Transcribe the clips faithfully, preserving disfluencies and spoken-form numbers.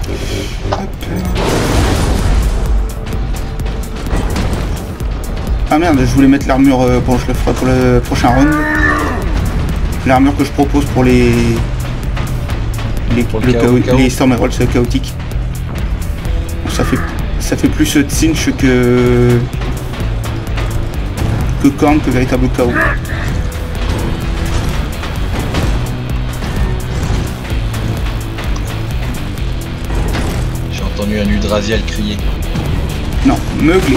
Ah merde, je voulais mettre l'armure, euh, bon je le ferai pour le prochain round. L'armure que je propose pour les... Les, pour le le chaos, chaos, chaos. les Storm Heralds chaotiques. Ça fait, ça fait plus de cinch que... que corne, que véritable chaos. J'ai entendu un Yggdrasil crier. Non, meuglé.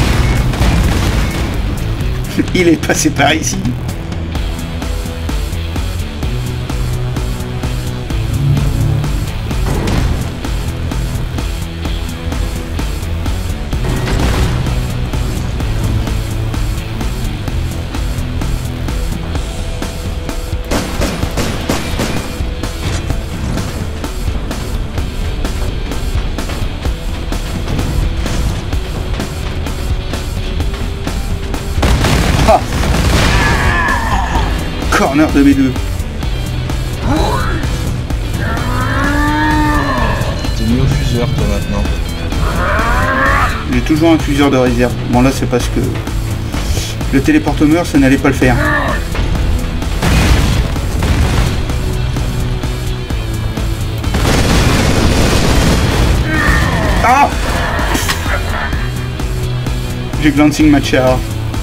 Il est passé par ici. Ah, corner de B deux. T'es mis au fuseur toi maintenant. J'ai toujours un fuseur de réserve. Bon là c'est parce que le téléporteur ça n'allait pas le faire. Ah, j'ai glancing Machar.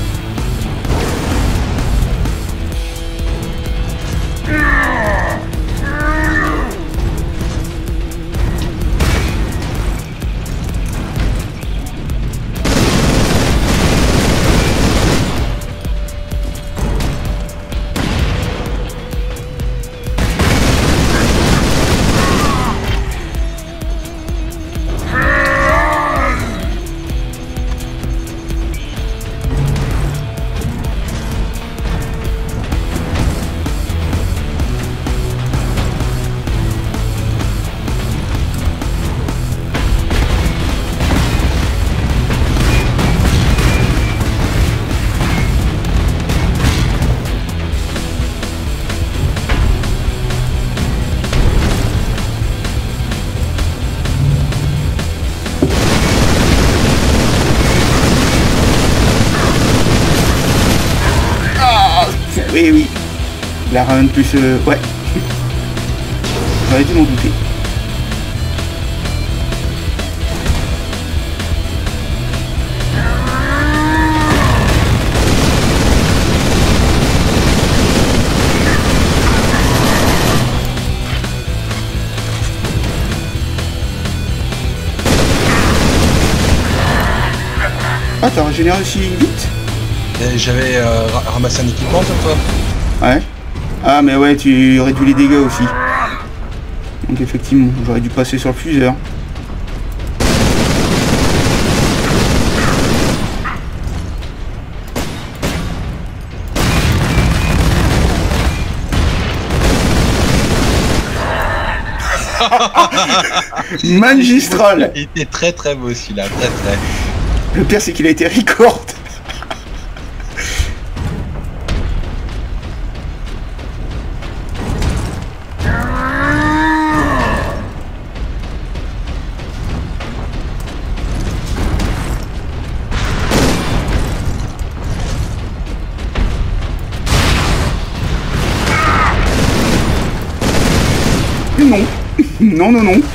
Oui, oui. La run plus... Euh, ouais. J'aurais dû m'en douter. Ah, t'as régénéré aussi vite? J'avais euh, ramassé un équipement sur toi. Ouais. Ah mais ouais, tu réduis les dégâts aussi. Donc effectivement, j'aurais dû passer sur le fuseur. Magistral. Il était très très beau celui-là, très très. Le pire c'est qu'il a été record. Non, non, non, non.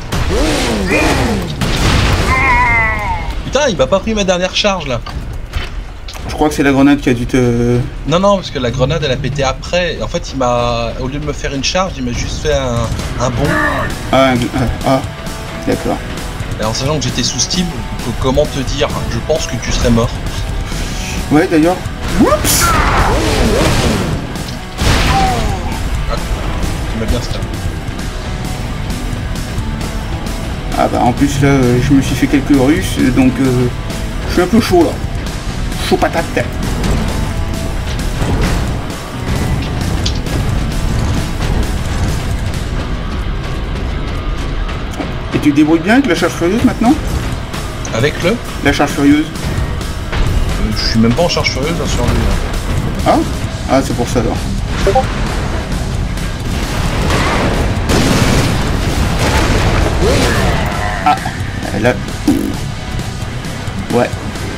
Putain, il m'a pas pris ma dernière charge là. Je crois que c'est la grenade qui a dû te... Non, non, parce que la grenade elle a pété après. Et en fait, il m'a, au lieu de me faire une charge, il m'a juste fait un, un bond. Ah, ah, ah. D'accord. Et en sachant que j'étais sous Steam, donc, comment te dire, je pense que tu serais mort. Ouais, d'ailleurs. Oups. Ah, tu m'as bien stun. Ah bah en plus là, euh, je me suis fait quelques russes, donc euh, je suis un peu chaud là. Chaud patate. Et tu te débrouilles bien avec la charge furieuse maintenant? Avec le La charge furieuse. euh, Je suis même pas en charge furieuse hein, sur lui. Hein. Ah Ah c'est pour ça alors. Oui. là... Ouais.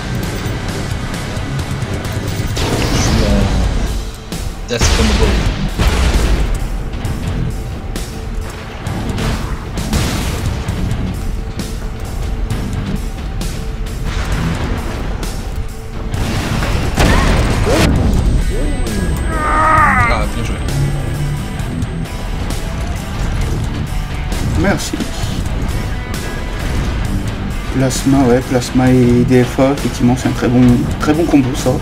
Je suis en... Death from above. Ah, bien joué. Merci. Plasma, ouais, Plasma et D F A, effectivement, c'est un très bon, très bon combo, ça.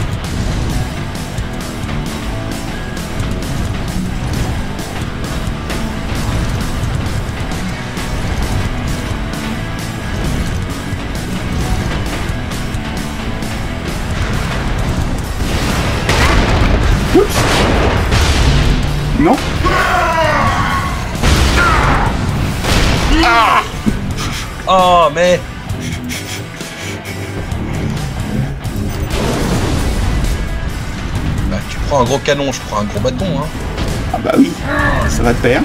Oups. Non. Ah oh, mais... Bah, tu prends un gros canon, je prends un gros bâton, hein. Ah bah oui, ça va de pair.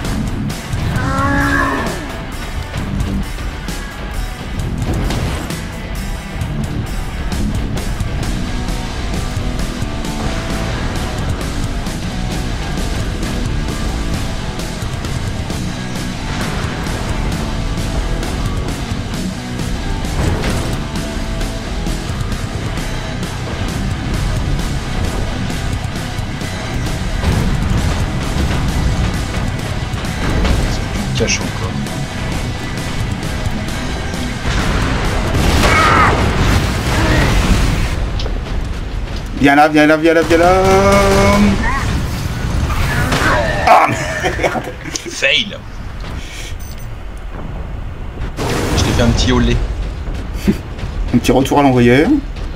Cache encore. Viens là, viens là, viens là, viens là. Ah merde. Fail. Je t'ai fait un petit olé. Un petit retour à l'envoyeur.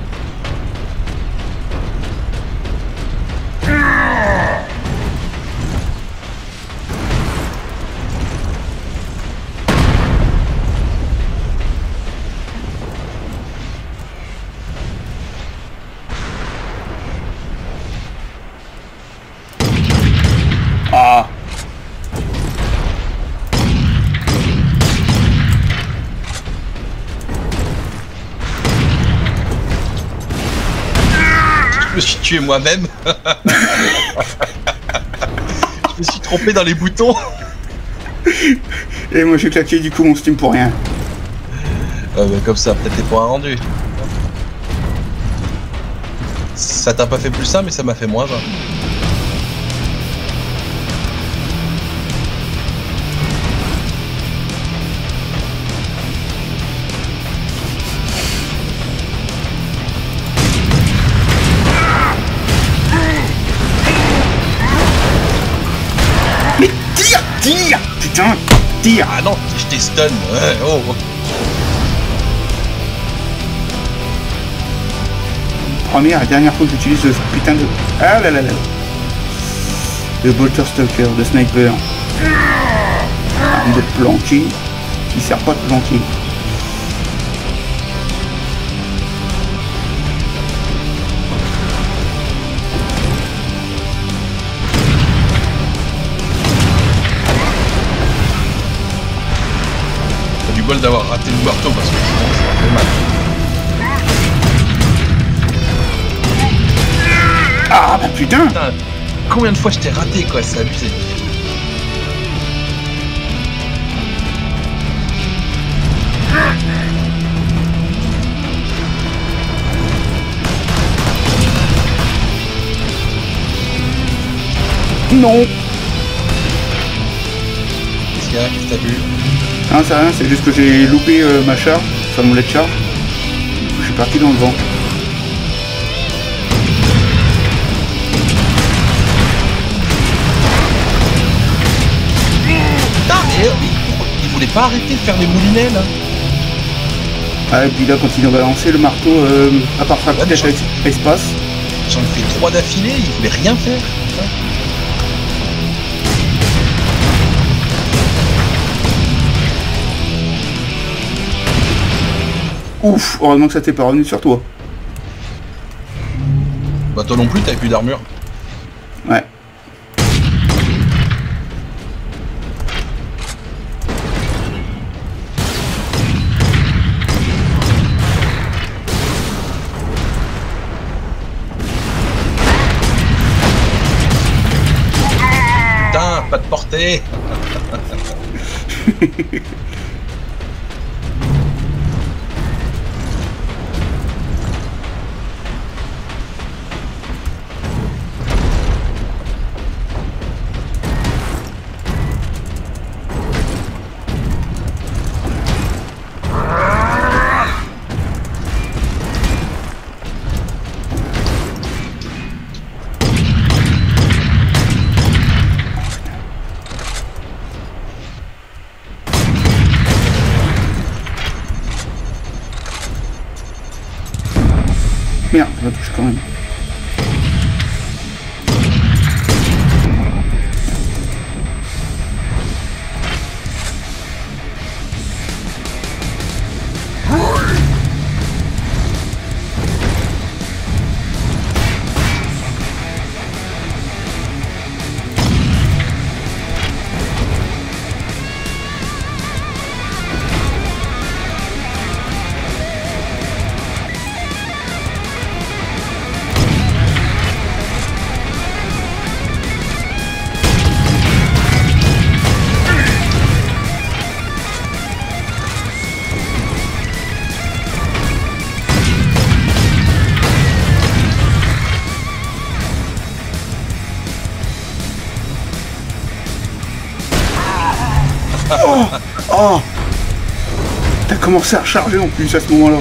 Ah. Je me suis tué moi-même. Je me suis trompé dans les boutons. Et moi j'ai claqué du coup mon Steam pour rien. Euh, bah, comme ça, peut-être les points rendus. Ça t'a pas fait plus ça, mais ça m'a fait moins un. Mais tire, tire, putain, tire. Ah non, je t'ai stun. Ouais, oh. Première et dernière fois que j'utilise ce putain de... Ah là là là. Le Bolter Stalker, de sniper. Arme de planquer, qui sert pas de planquer. T'as du bol d'avoir raté le marteau parce que sinon ça fait mal. Ah bah putain. Putain, combien de fois je t'ai raté quoi, c'est abusé. Non. Qu'est-ce qu'il y a? Qu'est-ce que t'as vu? Non, c'est rien, c'est juste que j'ai loupé euh, ma charge, enfin mon lait de charge. Je suis parti dans le vent. Putain, mais il, il voulait pas arrêter de faire les moulinets là. Ah, et puis là, quand il a balancé le marteau, euh, à part faire Ouais, peut-être mais avec espace. J'en ai fait trois d'affilée, il voulait rien faire. Putain. Ouf, heureusement que ça t'est pas revenu sur toi. Bah toi non plus, t'avais plus d'armure. Ouais. raté. Merde, je la touche quand même. Oh, oh, t'as commencé à recharger en plus à ce moment-là.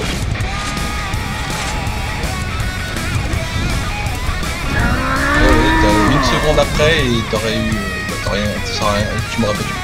Euh, une seconde après et t'aurais eu... Bah, t'aurais rien, t'aurais rien, tu m'aurais pas tué.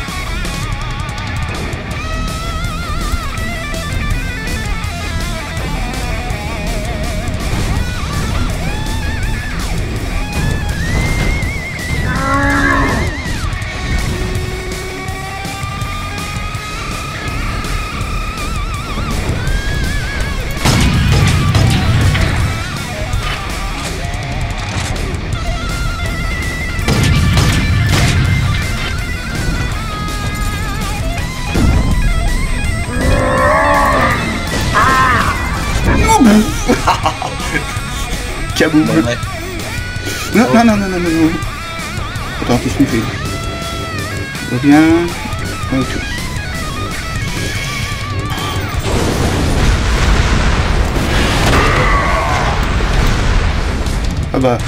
Kaboum. Non, ouais. Non, non, non, non, non, non, non. Attends, qu'est-ce qu'il fait? Va bien. Ok. Ah bah.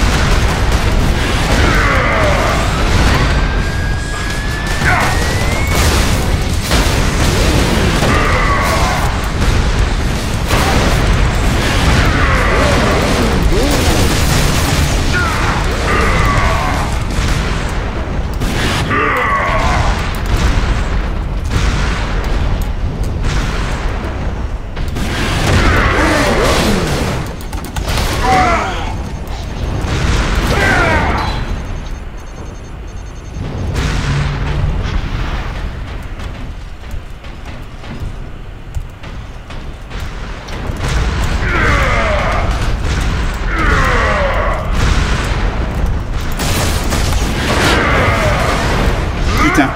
Putain.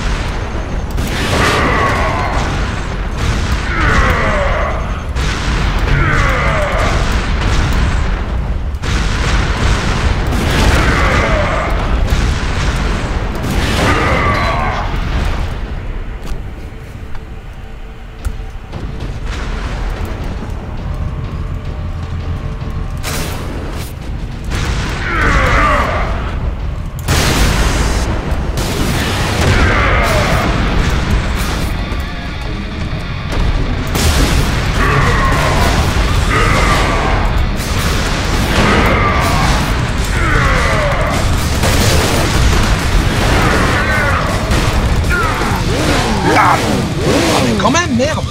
Ah, mais quand même, merde.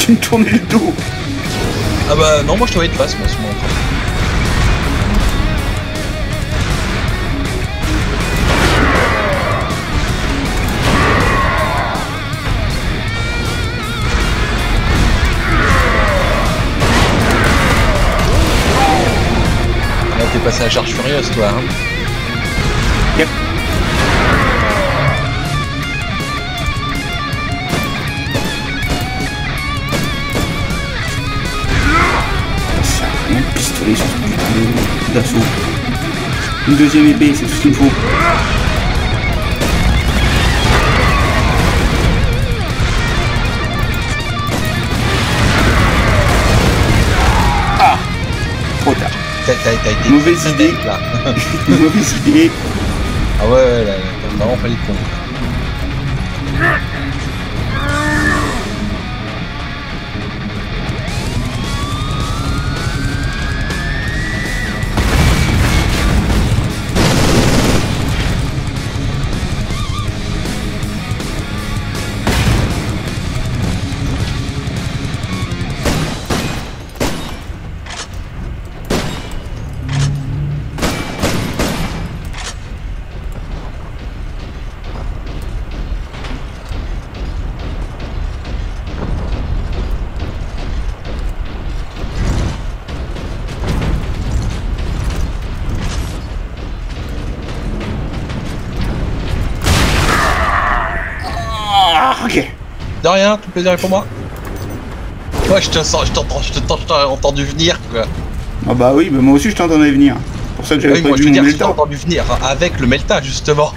Tu me tournais le dos. Ah bah non, moi je te voyais de face, moi, à ce moment-là. Là, t'es passé à la charge furieuse, toi, hein. Yep. Ça a rien de pistolet sur ce putain d'assaut. Une deuxième épée, c'est tout ce qu'il me faut. Ah, trop tard. T'as été mauvaise idée là. Mauvaise idée. Ah ouais, ouais, là, t'as vraiment fallu de con. Ok. De rien, tout plaisir est pour moi. Ouais, je te sens, je t'entends, je t'ai entendu venir, quoi. Ah bah oui, bah moi aussi je t'entendais venir. C'est pour ça que j'avais Oui, pas moi je vu te mon dis, je t'ai Melta. entendu venir avec le Melta, justement.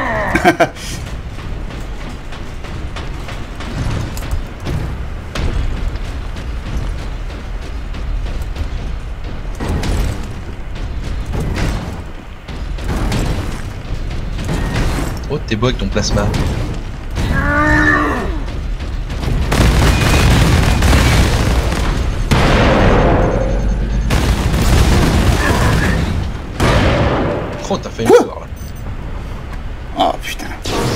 Oh, t'es beau avec ton plasma. Oh, t'as fait une histoire là. Oh putain.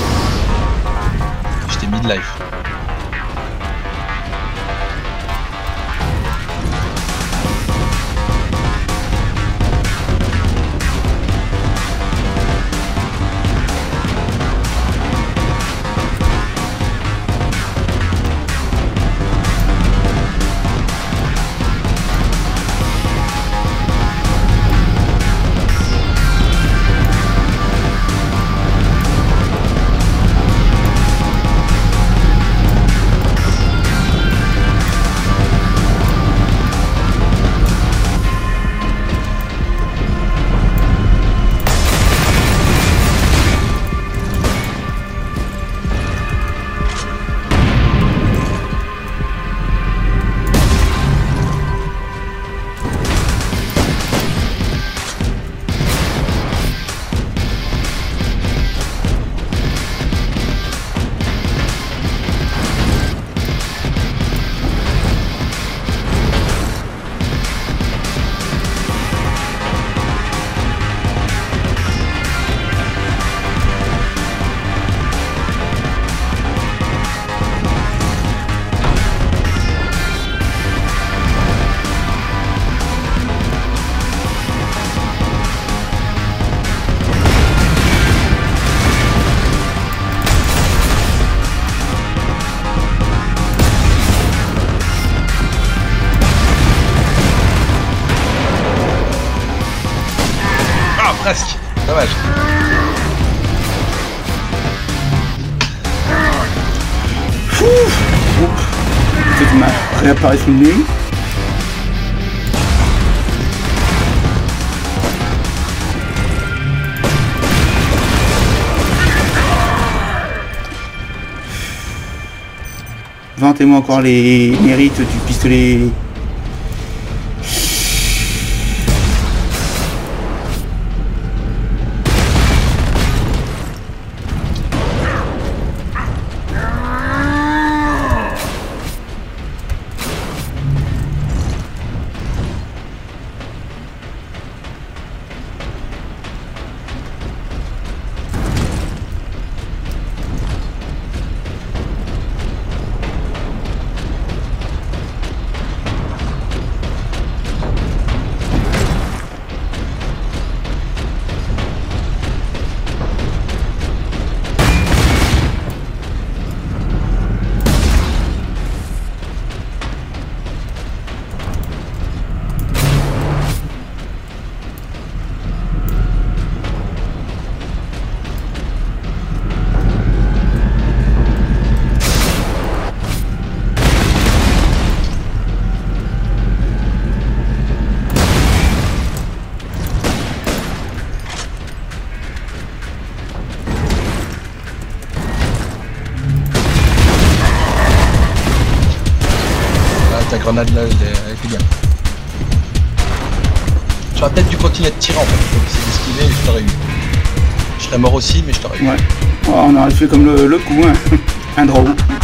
J'étais mid-life. Presque, dommage. Peut-être m'a réapparaît sous le nez. Vantez-moi encore les mérites du pistolet. grenade là, elle, elle était bien. J'aurais peut-être dû continuer de tirer en fait, faut essayer d'esquiver et je t'aurais eu. Je serais mort aussi, mais je t'aurais eu. Ouais. Oh, on aurait fait comme le, le coup, hein. Un draw.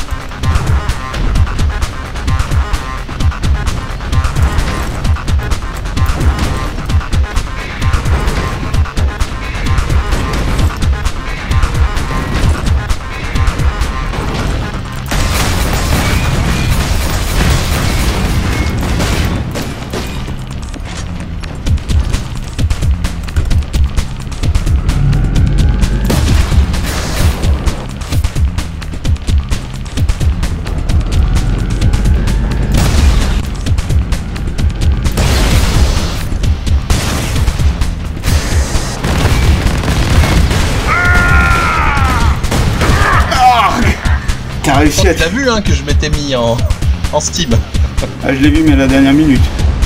T'as réussi à... T'as vu hein, que je m'étais mis en, en Steam. Ah, je l'ai vu, mais à la dernière minute.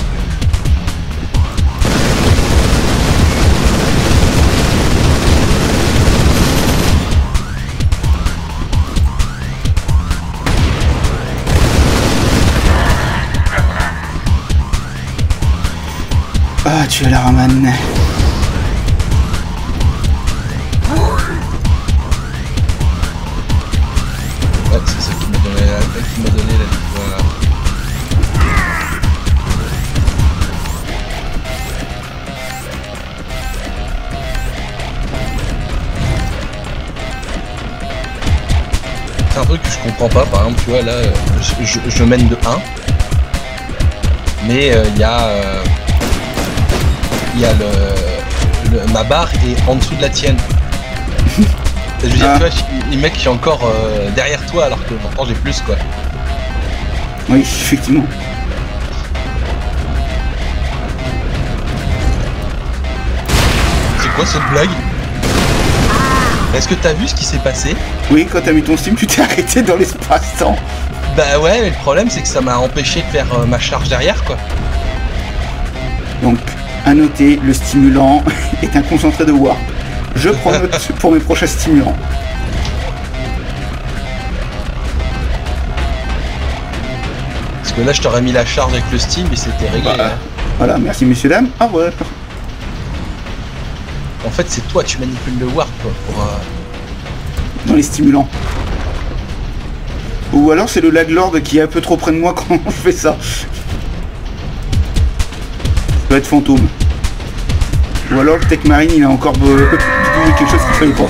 Ah, tu as la ramane. Ouais, c'est ça qui m'a donné la, qui m'a donné la victoire. C'est un truc que je comprends pas, par exemple, tu vois, là, je, je, je mène de un, mais il euh, y a, euh, y a le, le, ma barre est en dessous de la tienne. Je veux dire, ah. Tu vois, les mecs qui sont encore euh, derrière toi alors que pourtant j'ai plus quoi. Oui, effectivement. C'est quoi cette blague? Est-ce que t'as vu ce qui s'est passé? Oui, quand t'as mis ton Steam, tu t'es arrêté dans l'espace-temps. Bah ouais, mais le problème c'est que ça m'a empêché de faire euh, ma charge derrière quoi. Donc, à noter, le stimulant est un concentré de warp. Je prends note pour mes prochains stimulants. Parce que là, je t'aurais mis la charge avec le steam et c'était réglé. Bah, hein. Voilà, merci messieurs dames. Au revoir. En fait, c'est toi, tu manipules le warp quoi, pour... Euh... Dans les stimulants. Ou alors c'est le laglord qui est un peu trop près de moi quand je fais ça. Ça doit être fantôme. Ou alors le Tech Marine il a encore euh, quelque chose qu'il fallait pas.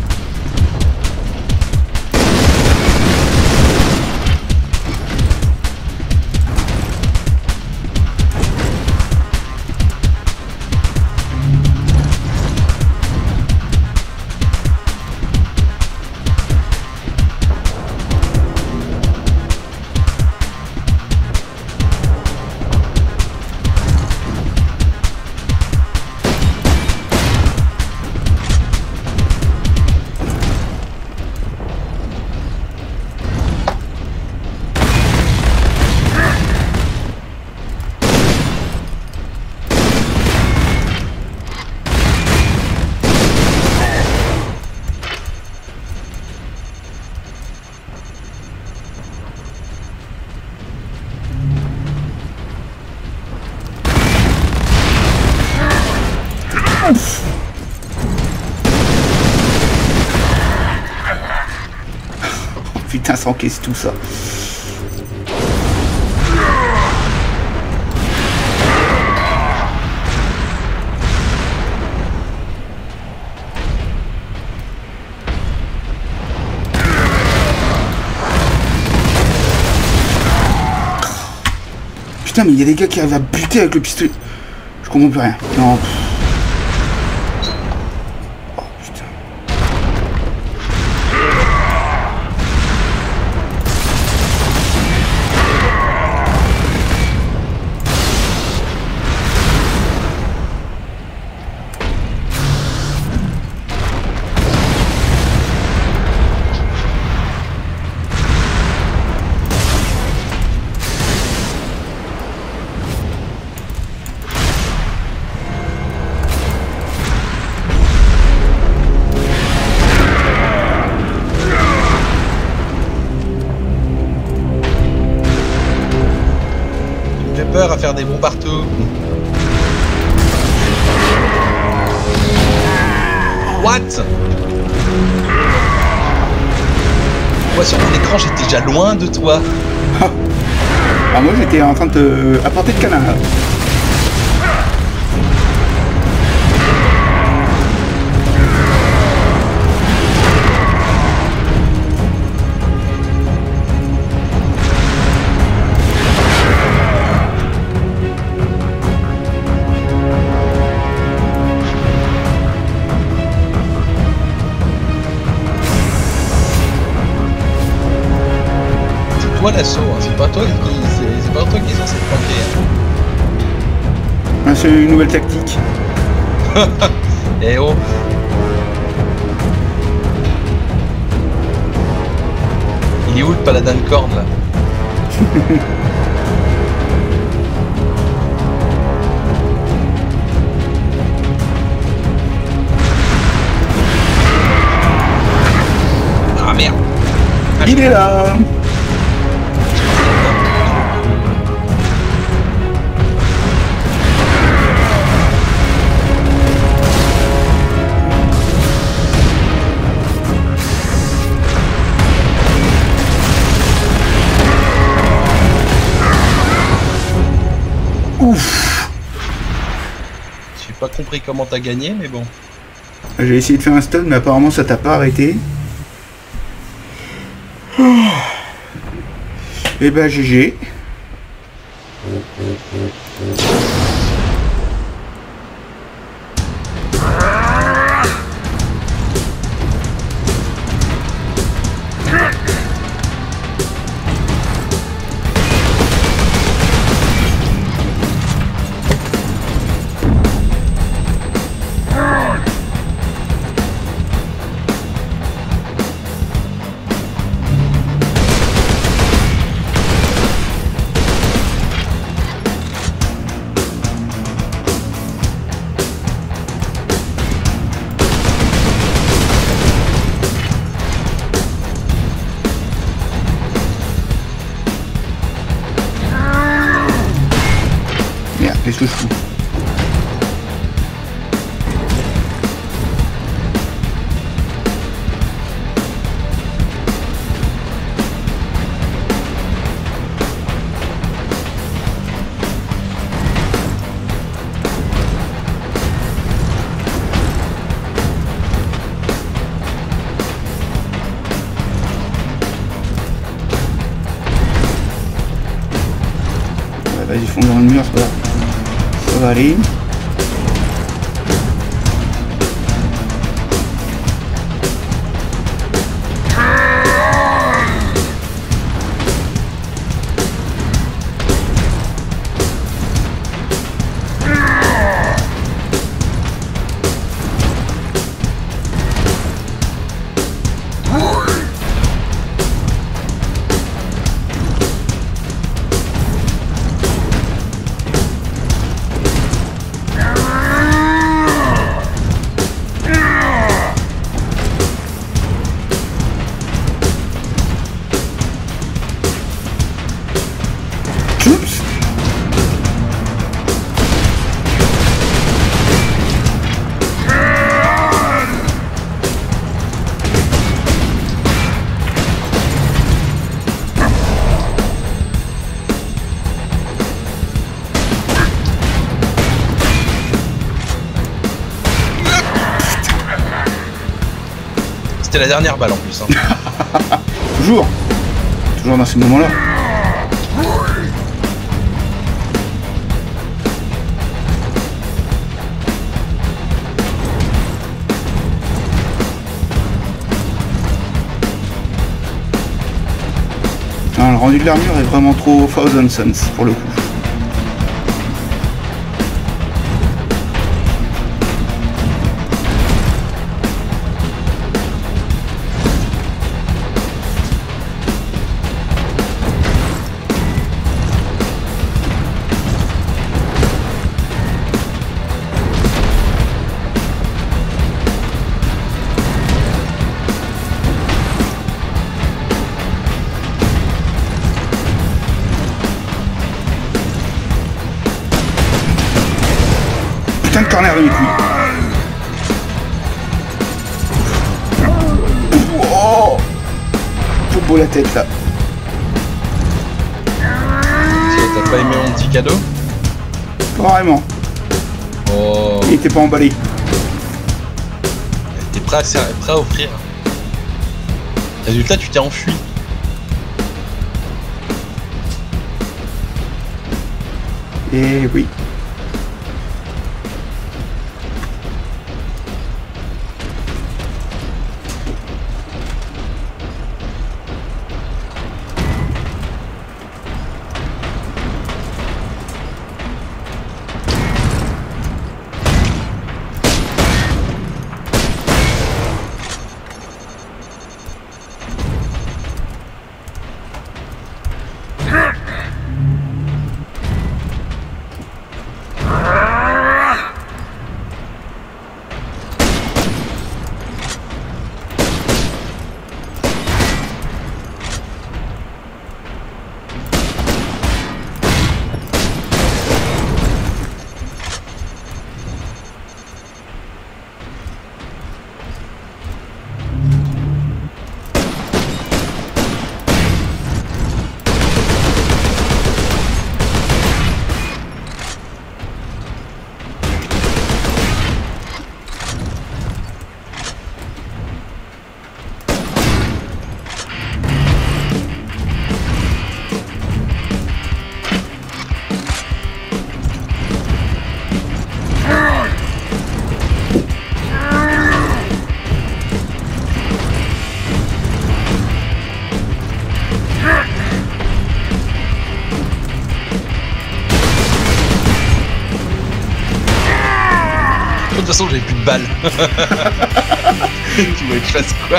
Putain, ça encaisse tout ça. Putain, mais il y a des gars qui arrivent à buter avec le pistolet. Je comprends plus rien. Non. faire des bons partout. What? Moi sur mon écran j'étais déjà loin de toi. Ah, moi j'étais en train de te apporter de canard. L'assaut, hein. C'est pas toi qui c'est pas toi qui est censé te planquer. Ah, c'est une nouvelle tactique. Eh oh. Il est où le paladin de corne là? Ah merde. Ah, il est là. Ouf. J'ai pas compris comment t'as gagné, mais bon. J'ai essayé de faire un stun, mais apparemment ça t'a pas arrêté. Et bah G G. Qu'est-ce que je fous? Vas-y, fonce dans le mur, c'est pas grave. Ça va aller. C'était la dernière balle en plus. Hein. Toujours. Toujours dans ces moments-là. Non, le rendu de l'armure est vraiment trop Thousand Suns pour le coup. corner de mes couilles. Oh, tout beau la tête là. T'as pas aimé mon petit cadeau? Pas vraiment. Oh. Il était pas emballé. T'es prêt à, prêt à offrir. Résultat, tu t'es enfui. Et oui. De toute façon, j'avais plus de balles. Tu voulais que je fasse quoi?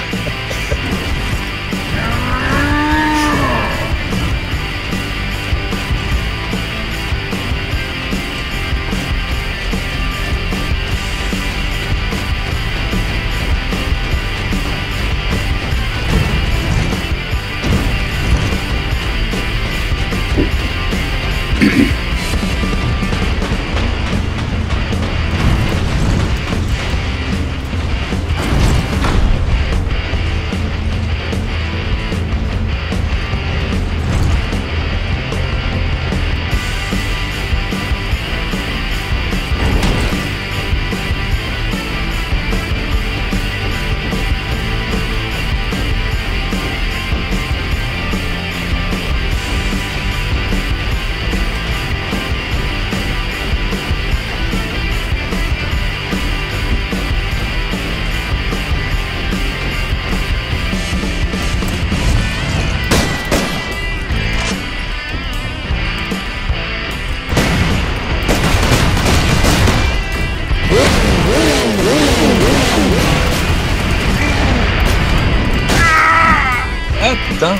Ah putain.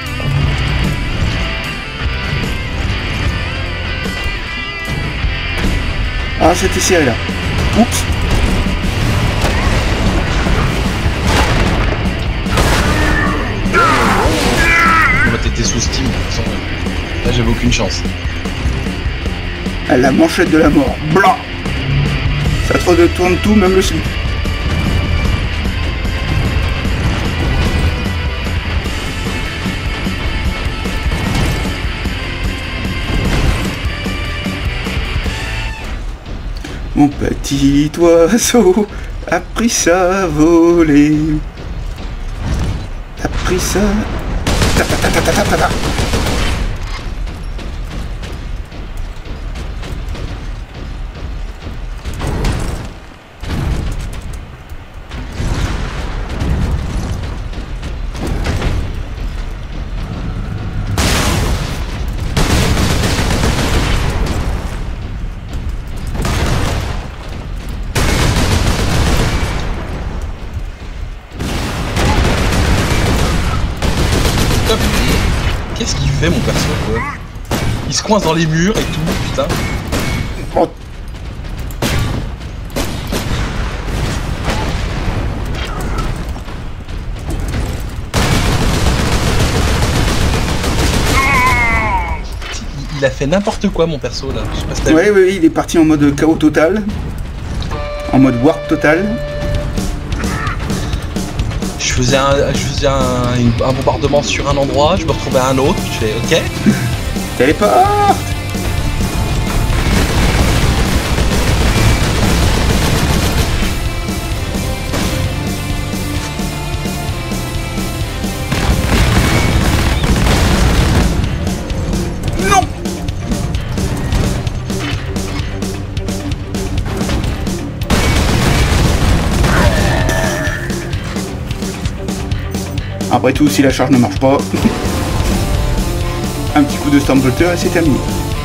Ah, c'était serré là. Oups. Bon, bah, t'étais sous Steam, de toute façon. Là, j'avais aucune chance. À la manchette de la mort. Blanc. Ça te retourne tout, même le slip. Mon petit oiseau a pris ça à voler. A pris ça. Ta ta ta ta ta ta ta. Qu'est-ce qu'il fait mon perso quoi? Il se coince dans les murs et tout, putain. Oh. Il, il a fait n'importe quoi mon perso là. Je sais pas si t'as Ouais, vu. ouais, il est parti en mode chaos total. En mode warp total. Je faisais un, je faisais un, un bombardement sur un endroit, je me retrouvais à un autre, je fais ok. Téléporte. Après tout, si la charge ne marche pas, un petit coup de Stormbolter et c'est terminé.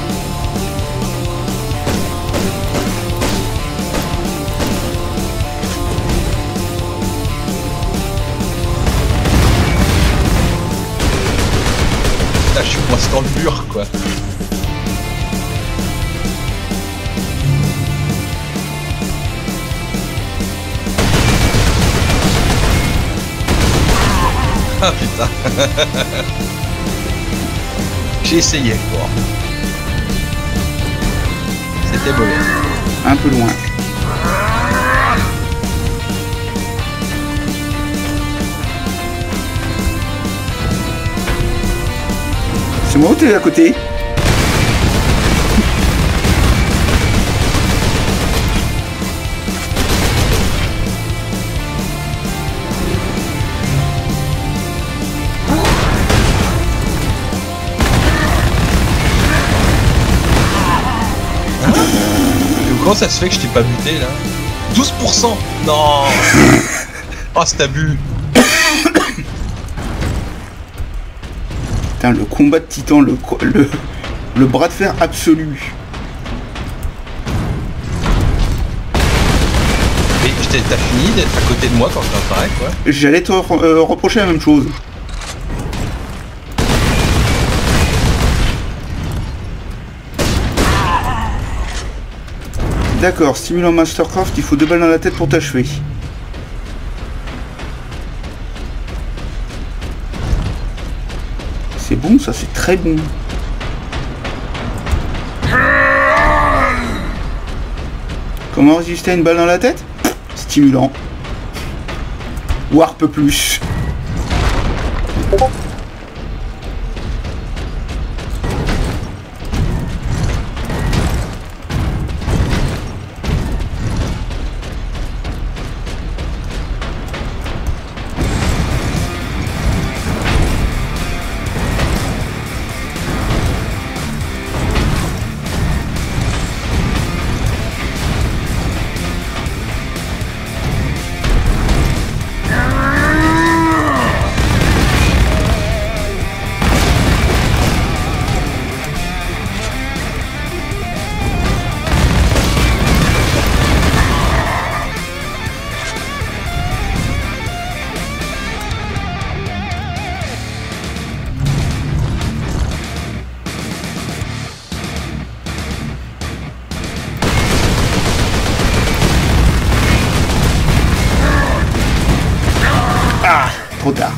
Là, je suis coincé dans le mur, quoi. Ah putain. J'ai essayé quoi. C'était mauvais. Un peu loin. C'est moi ou t'es à côté? Comment ça se fait que je t'ai pas buté là? douze pour cent. Non. Oh c'est abus. Putain, le combat de titan, le, le, le bras de fer absolu. Mais t'as fini d'être à côté de moi quand je t'apparais quoi? J'allais te euh, reprocher la même chose. D'accord, stimulant Mastercraft, il faut deux balles dans la tête pour t'achever. C'est bon, ça c'est très bon. Comment résister à une balle dans la tête? Stimulant. Warp plus. Trop tard.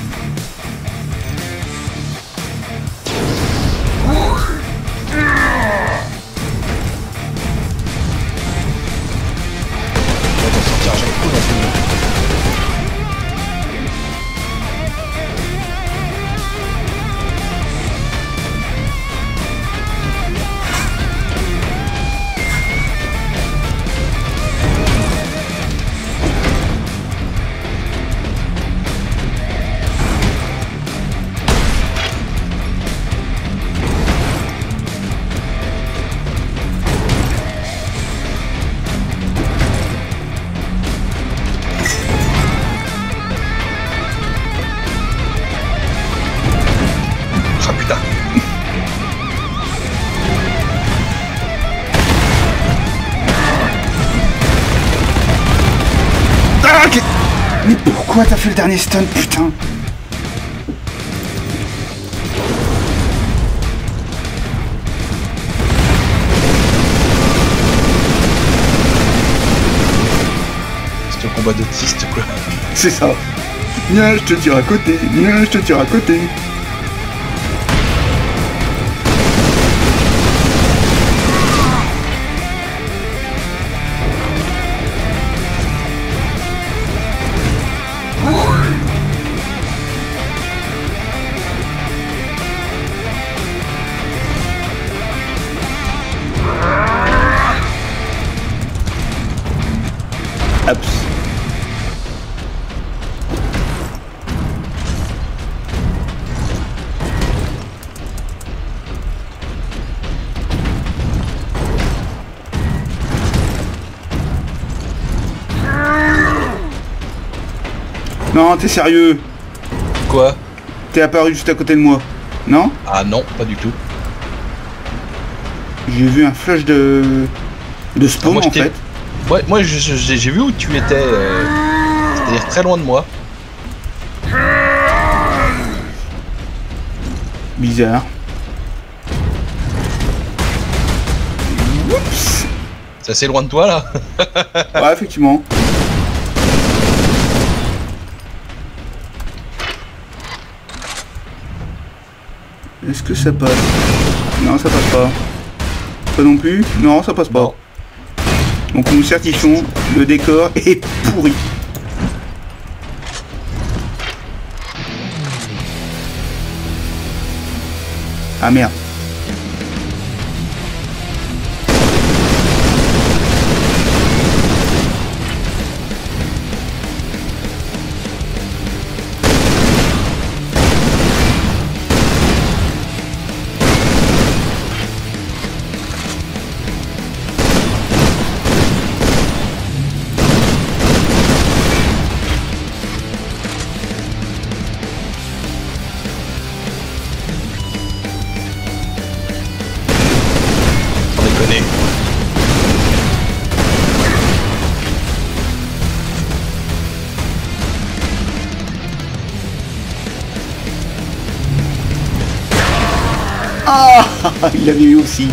Mais pourquoi t'as fait le dernier stun, putain? C'est un combat d'autiste quoi. C'est ça. Viens, je te tire à côté. Viens, je te tire à côté. Non, t'es sérieux? Quoi? T'es apparu juste à côté de moi. Non? Ah non, pas du tout. J'ai vu un flash de... de spawn ah, moi, en fait. Ouais, moi j'ai vu où tu étais. Euh... C'est-à-dire très loin de moi. Bizarre. Oups. C'est assez loin de toi là. Ouais, effectivement. Est-ce que ça passe? Non, ça passe pas. Pas non plus? Non, ça passe pas. Non. Donc nous certifions, le décor est pourri. Ah merde. Ah, il l'avait eu aussi.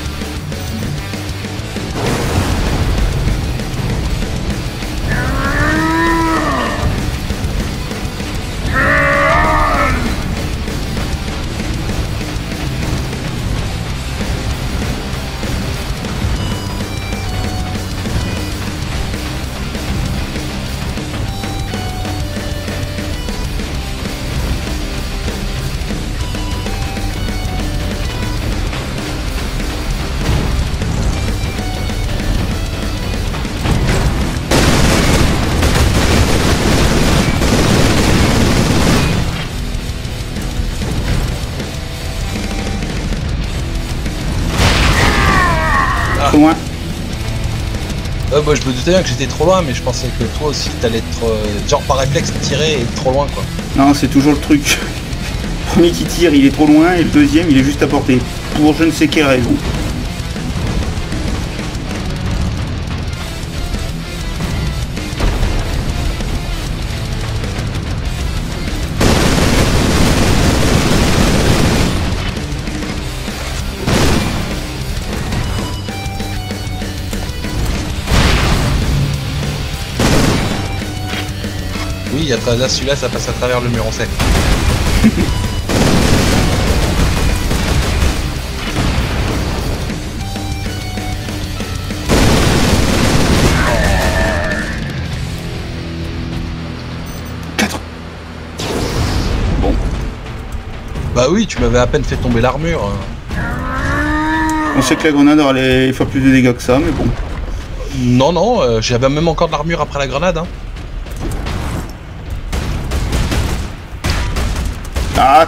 Loin. Euh, bah, je me doutais bien que j'étais trop loin, mais je pensais que toi aussi t'allais être euh, genre par réflexe tirer et être trop loin quoi. Non, c'est toujours le truc. Le premier qui tire, il est trop loin, et le deuxième, il est juste à portée. Pour je ne sais quelle raison. Oui, là celui-là ça passe à travers le mur, on sait. quatre. Bon. Bah oui, tu m'avais à peine fait tomber l'armure. On sait que la grenade allait faire plus de dégâts que ça, mais bon. Non, non, euh, j'avais même encore de l'armure après la grenade. Hein. Ah.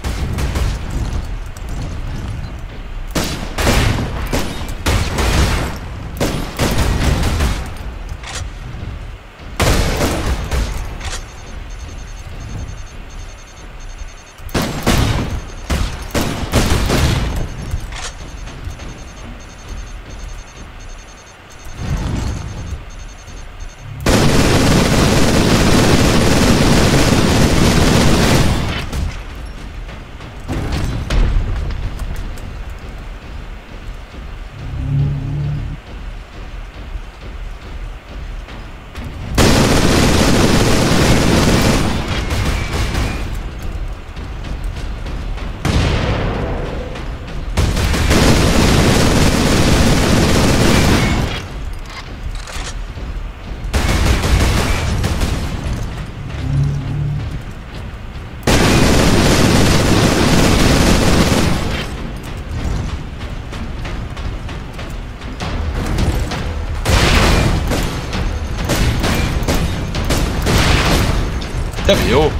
Putain mais oh.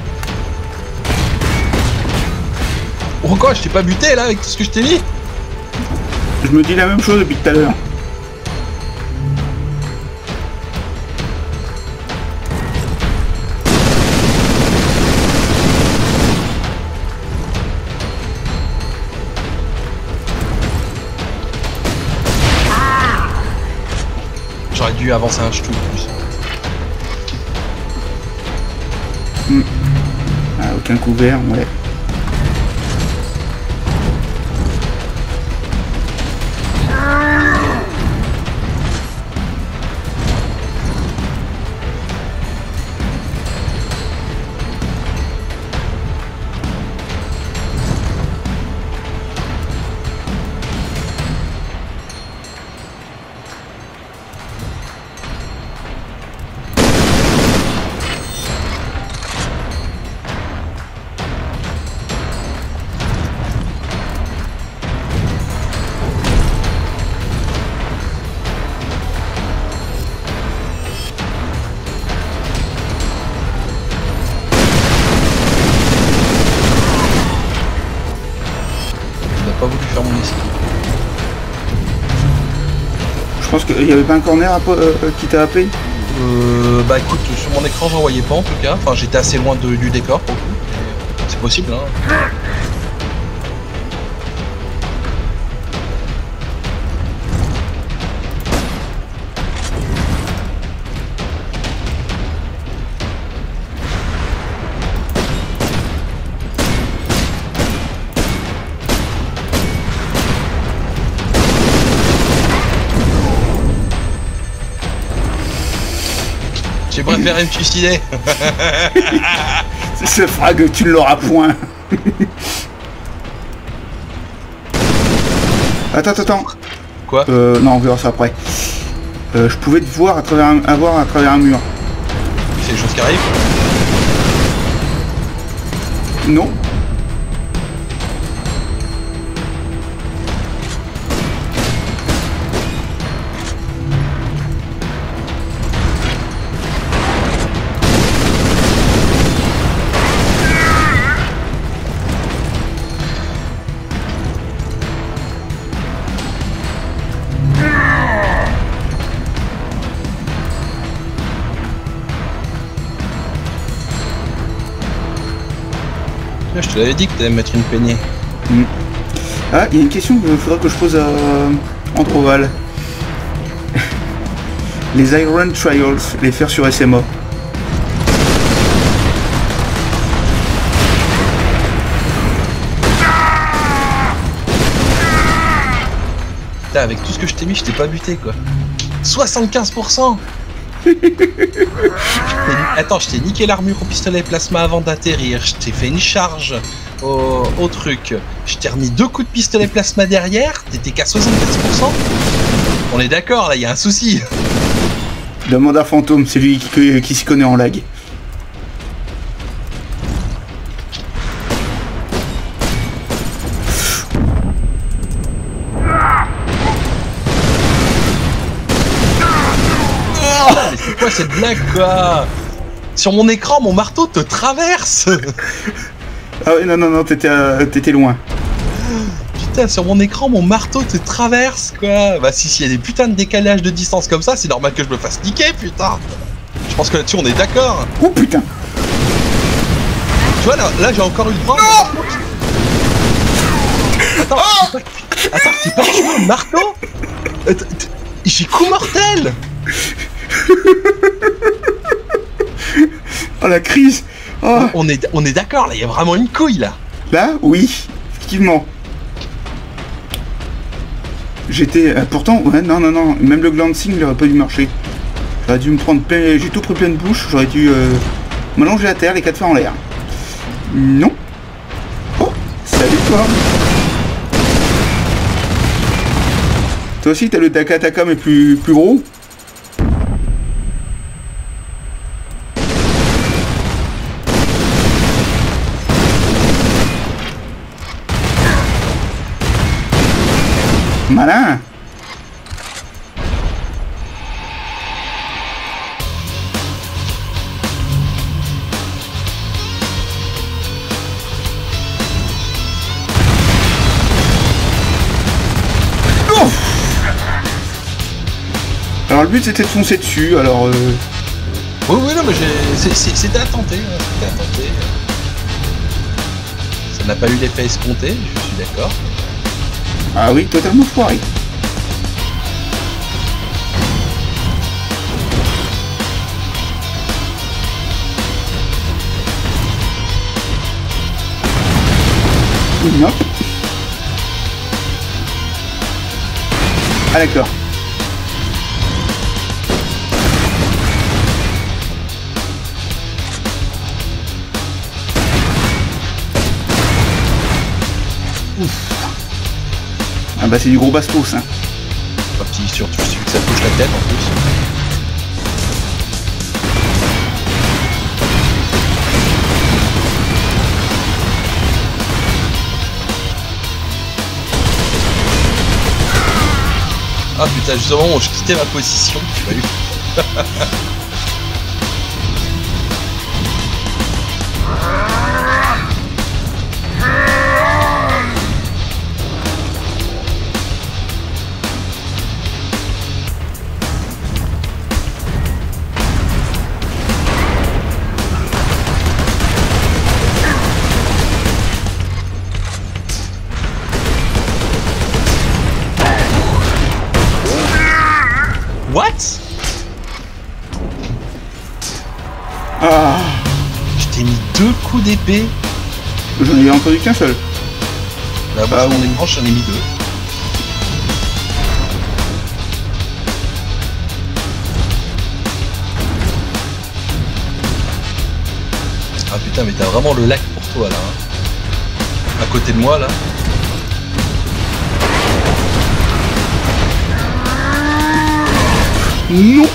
Oh quoi, je t'ai pas buté là avec tout ce que je t'ai mis? Je me dis la même chose depuis tout à l'heure. j'aurais dû avancer un ch'tou plus. Hmm. Ah, aucun couvert, ouais. Pas voulu faire mon esquive. Je pense qu'il n'y avait pas un corner à, euh, qui t'a happé. Euh, bah écoute, sur mon écran j'en voyais pas en tout cas. Enfin j'étais assez loin de, du décor pour le coup. C'est possible hein. J'ai préféré me suicider. C'est ce frag, tu ne l'auras point. Attends, attends. Quoi? Euh, non, on verra ça après. Euh, je pouvais te voir à travers un, à voir à travers un mur. C'est des choses qui arrivent? Non. Je te l'avais dit que t'allais mettre une peignée. Mmh. Ah, il y a une question qu'il faudra que je pose à Androval. Les Iron Trials, les faire sur S M A. Putain, avec tout ce que je t'ai mis, je t'ai pas buté quoi. soixante-quinze pour cent. Attends, je t'ai niqué l'armure au pistolet plasma avant d'atterrir, je t'ai fait une charge au, au truc, je t'ai remis deux coups de pistolet plasma derrière, t'étais qu'à soixante-quinze pour cent. On est d'accord, là, il y a un souci. Demande à Fantôme, c'est lui qui, qui s'y connaît en lag. C'est quoi cette blague quoi? Sur mon écran, mon marteau te traverse. Ah ouais, non, non, non, t'étais euh, t'étais loin. Putain, sur mon écran, mon marteau te traverse quoi. Bah si, s'il y a des putains de décalages de distance comme ça, c'est normal que je me fasse niquer, putain. Je pense que là-dessus, on est d'accord. Oh putain. Tu vois, là, là j'ai encore eu le droit. Non. Attends, oh t'es pas... Attends, t'es pas tué le marteau? J'ai coup mortel. Oh la crise. Oh. On est, on est d'accord, là, il y a vraiment une couille là. Là, oui, effectivement. J'étais... Euh, pourtant, ouais, non, non, non, même le glancing, il aurait pas dû marcher. J'aurais dû me prendre plein... J'ai tout pris pleine bouche, j'aurais dû euh, m'allonger à terre, les quatre fers en l'air. Non. Oh, salut toi. Toi aussi, t'as le Takataka, mais plus, plus gros. Malin. Oh. Alors le but c'était de foncer dessus, alors... Euh... Oui, oui, non, mais c'était à tenter, hein, c'était à tenter. Ça n'a pas eu l'effet escompté, je suis d'accord. Ah oui, totalement foiré. non. Ah d'accord. Ouf. Ah bah c'est du gros bastos, hein. Pas petit, surtout celui que ça touche la tête en plus. Ah putain, justement, je quittais ma position, tu m'as eu. What? Ah. Je t'ai mis deux coups d'épée. J'en ai entendu qu'un seul. Là, bah, ah, mon écran, j'en ai mis deux. Ah putain, mais t'as vraiment le lac pour toi là. Hein. À côté de moi là. Non.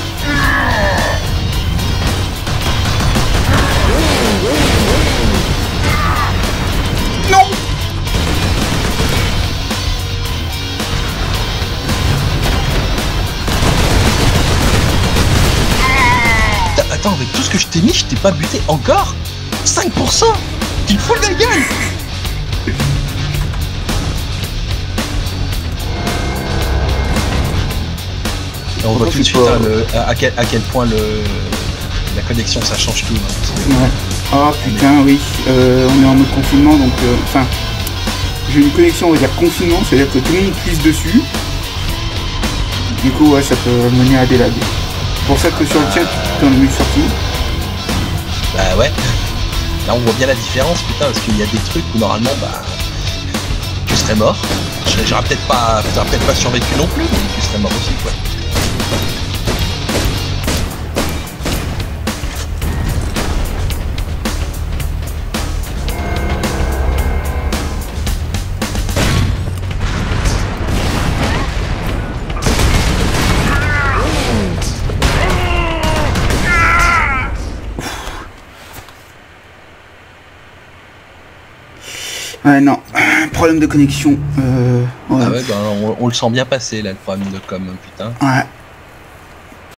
Non. Attends, avec tout ce que je t'ai mis, je t'ai pas buté encore? cinq pour cent. Tu te fous de la gueule? On voit tout de suite hein, le, à, quel, à quel point le, la connexion ça change tout. Hein, ouais. Oh putain, oui. Euh, on est en mode confinement donc. Enfin, euh, j'ai une connexion, on va dire confinement, c'est-à-dire que tout le monde clique dessus. Du coup, ouais, ça peut mener à des lags. C'est pour ça que sur le chat, tu en as mis sorti. Bah ouais. Là, on voit bien la différence, putain, parce qu'il y a des trucs où normalement, bah, tu serais mort. J'aurais peut-être pas, peut-être pas survécu non plus, mais tu serais mort aussi, quoi. Ouais, non, problème de connexion. Euh, ouais. Ah ouais, bah, on, on le sent bien passer là, le problème de com, putain. Ouais.